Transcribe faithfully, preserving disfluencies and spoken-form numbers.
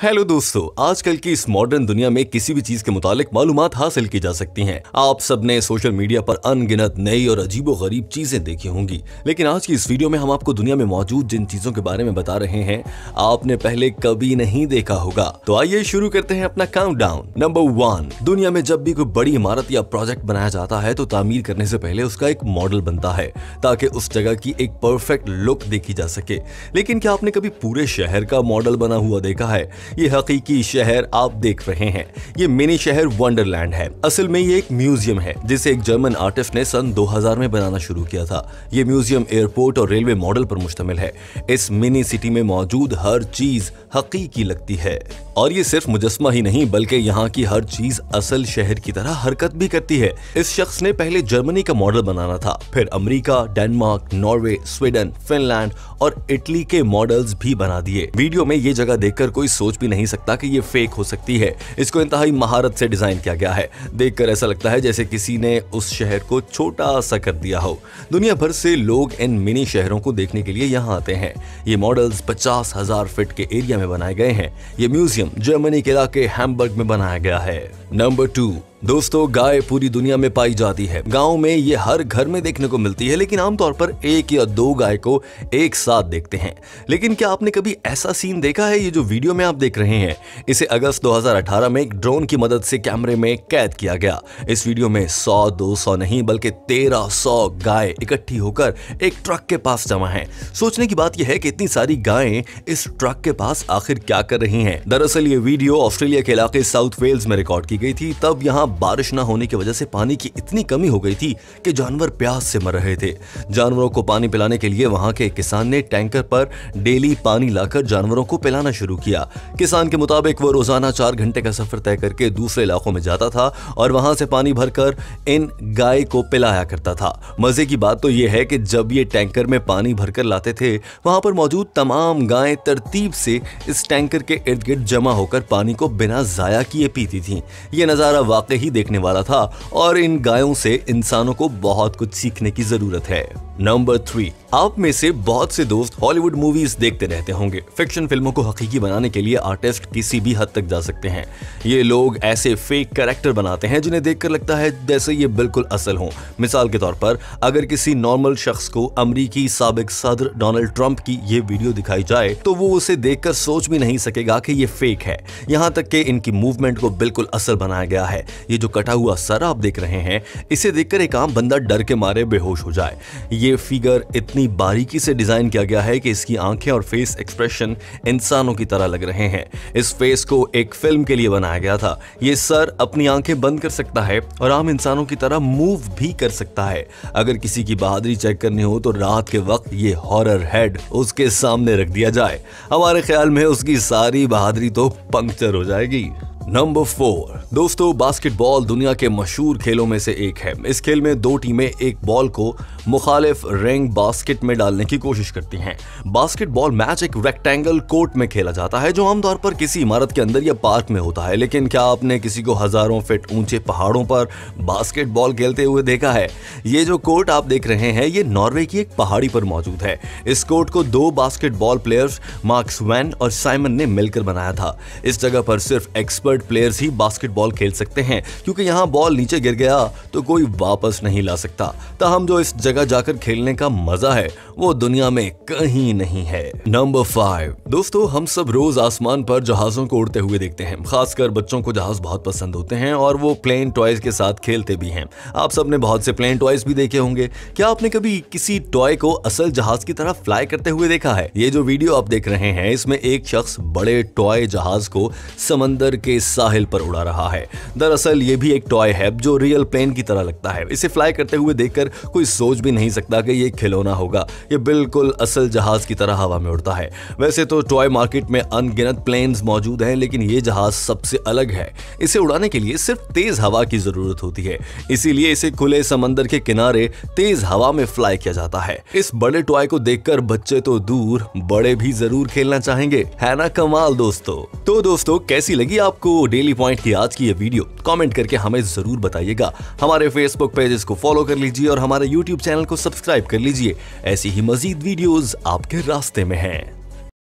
Hello दोस्तों, आजकल की इस मॉडर्न दुनिया में किसी भी चीज के मुतालिक मालूमात हासिल की जा सकती हैं। आप सबने सोशल मीडिया पर अनगिनत नई और अजीबोगरीब चीजें देखी होंगी, लेकिन आज की इस वीडियो में हम आपको दुनिया में मौजूद जिन चीजों के बारे में बता रहे हैं आपने पहले कभी नहीं देखा होगा। तो आइए शुरू करते हैं अपना काउंटडाउन। नंबर वन, दुनिया में जब भी कोई बड़ी इमारत या प्रोजेक्ट बनाया जाता है तो तामीर करने से पहले उसका एक मॉडल बनता है ताकि उस जगह की एक परफेक्ट लुक देखी जा सके। लेकिन क्या आपने कभी पूरे शहर का मॉडल बना हुआ देखा है? ये हकीकी शहर आप देख रहे हैं। ये मिनी शहर वंडरलैंड है। असल में ये एक म्यूजियम है जिसे एक जर्मन आर्टिस्ट ने सन दो हज़ार में बनाना शुरू किया था। ये म्यूजियम एयरपोर्ट और रेलवे मॉडल पर मुश्तमिल है। इस मिनी सिटी में मौजूद हर चीज हकीकी लगती है और ये सिर्फ मुजस्मा ही नहीं बल्कि यहाँ की हर चीज असल शहर की तरह हरकत भी करती है। इस शख्स ने पहले जर्मनी का मॉडल बनाना था, फिर America, Denmark, Norway, Sweden, Finland और इटली के मॉडल्स भी बना दिए। वीडियो में ये जगह देखकर कोई सोच भी नहीं सकता कि ये फेक हो सकती है। इसको इंतहाई महारत से डिजाइन किया गया है। देखकर ऐसा लगता है जैसे किसी ने उस शहर को छोटा सा कर दिया हो। दुनिया भर से लोग इन मिनी शहरों को देखने के लिए यहाँ आते हैं। ये मॉडल्स पचास हजार फीट के एरिया में बनाए गए हैं। ये म्यूजियम जर्मनी के इलाके हैम्बर्ग में बनाया गया है। नंबर टू, दोस्तों, गाय पूरी दुनिया में पाई जाती है। गांव में ये हर घर में देखने को मिलती है, लेकिन आमतौर पर एक या दो गाय को एक साथ देखते हैं। लेकिन क्या आपने कभी ऐसा सीन देखा है? ये जो वीडियो में आप देख रहे हैं, इसे अगस्त दो हज़ार अठारह में एक ड्रोन की मदद से कैमरे में कैद किया गया। इस वीडियो में सौ दो सौ नहीं बल्कि तेरह सौ गाय इकट्ठी होकर एक ट्रक के पास जमा है। सोचने की बात यह है कि इतनी सारी गायें इस ट्रक के पास आखिर क्या कर रही हैं? दरअसल ये वीडियो ऑस्ट्रेलिया के इलाके साउथ वेल्स में रिकॉर्ड की गई थी। तब यहाँ बारिश न होने की वजह से पानी की इतनी कमी हो गई थी कि जानवर प्यास से मर रहे थे। जानवरों को पानी पिलाने के लिए वहां के किसान ने टैंकर पर डेली पानी लाकर जानवरों को पिलाना शुरू किया। किसान के मुताबिक वो रोजाना चार घंटे का सफर तय करके दूसरे इलाकों में जाता था और वहां से पानी भरकर इन गाय को पिलाया करता था। मजे की बात तो यह है कि जब ये टैंकर में पानी भरकर लाते थे, वहां पर मौजूद तमाम गायें तरतीब से इस टैंकर के इर्द गिर्द जमा होकर पानी को बिना जाया किए पीती थीं। ये नजारा वाकई ही देखने वाला था और इन गायों से इंसानों को बहुत कुछ सीखने की जरूरत है। नंबर थ्री, आप में से बहुत से दोस्त हॉलीवुड मूवीज देखते रहते होंगे। फिक्शन फिल्मों को हकीकी बनाने के लिए आर्टिस्ट किसी भी हद तक जा सकते हैं। ये लोग ऐसे फेक कैरेक्टर बनाते हैं जिन्हें देखकर लगता है जैसे ये बिल्कुल असल हों। मिसाल के तौर पर अगर किसी नॉर्मल शख्स को अमेरिकी साबिक सदर डोनाल्ड ट्रंप की ये वीडियो दिखाई जाए तो वो उसे देखकर सोच भी नहीं सकेगा कि ये फेक है। यहाँ तक कि इनकी मूवमेंट को बिल्कुल असल बनाया गया है। ये जो कटा हुआ सर आप देख रहे हैं, इसे देखकर एक आम बंदा डर के मारे बेहोश हो जाए। ये फिगर इतनी बारीकी से डिजाइन किया गया है कि इसकी आंखें और फेस एक्सप्रेशन इंसानों की तरह लग रहे हैं। इस फेस को एक फिल्म के लिए बनाया गया था। ये सर अपनी आंखें बंद कर सकता है और आम इंसानों की तरह मूव भी कर सकता है। अगर किसी की बहादुरी चेक करनी हो तो रात के वक्त ये हॉरर हेड उसके सामने रख दिया जाए। हमारे ख्याल में उसकी सारी बहादुरी तो पंक्चर हो जाएगी। नंबर फोर, दोस्तों, बास्केटबॉल दुनिया के मशहूर खेलों में से एक है। इस खेल में दो टीमें एक बॉल को मुखालिफ रिंग बास्केट में डालने की कोशिश करती हैं। बास्केटबॉल मैच एक रेक्टेंगल कोर्ट में खेला जाता है जो आमतौर पर किसी इमारत के अंदर या पार्क में होता है। लेकिन क्या आपने किसी को हजारों फीट ऊंचे पहाड़ों पर बास्केटबॉल खेलते हुए देखा है? ये जो कोर्ट आप देख रहे हैं, ये नॉर्वे की एक पहाड़ी पर मौजूद है। इस कोर्ट को दो बास्केटबॉल प्लेयर्स मार्क स्वैन और साइमन ने मिलकर बनाया था। इस जगह पर सिर्फ एक्सपर्ट प्लेयर्स ही बास्केटबॉल खेल सकते हैं क्योंकि यहाँ बॉल नीचे गिर गया तो कोई वापस नहीं ला सकता। ताहम जो इस जगह जाकर खेलने का मजा है वो दुनिया में कहीं नहीं है। नंबर फाइव, दोस्तों, हम सब रोज आसमान पर जहाजों को उड़ते हुए देखते हैं। खासकर बच्चों को जहाज बहुत पसंद होते हैं और वो प्लेन टॉयज के साथ खेलते भी हैं। आप सबने बहुत से प्लेन टॉयज भी देखे होंगे। क्या आपने कभी किसी टॉय को असल जहाज की तरह फ्लाई करते हुए देखा है? ये जो वीडियो आप देख रहे हैं, इसमें एक शख्स बड़े टॉय जहाज को समंदर के साहिल पर उड़ा रहा है। दरअसल ये भी एक टॉय है जो रियल प्लेन की तरह लगता है। इसे फ्लाई करते हुए देखकर कोई सोच भी नहीं सकता कि ये खिलौना होगा। ये बिल्कुल असल जहाज की तरह हवा में उड़ता है। वैसे तो टॉय मार्केट में अनगिनत प्लेन्स मौजूद हैं, लेकिन ये जहाज सबसे अलग है। इसे उड़ाने के लिए सिर्फ तेज हवा की जरूरत होती है, इसीलिए इसे खुले समंदर के किनारे तेज हवा में फ्लाई किया जाता है। इस बड़े टॉय को देखकर बच्चे तो दूर, बड़े भी जरूर खेलना चाहेंगे, है ना कमाल दोस्तों? तो दोस्तों, कैसी लगी आपको डेली पॉइंट की आज की ये वीडियो? कमेंट करके हमें जरूर बताइएगा। हमारे फेसबुक पेजेस को फॉलो कर लीजिए और हमारे यूट्यूब चैनल को सब्सक्राइब कर लीजिए। ऐसी ही मजीद वीडियोस आपके रास्ते में हैं।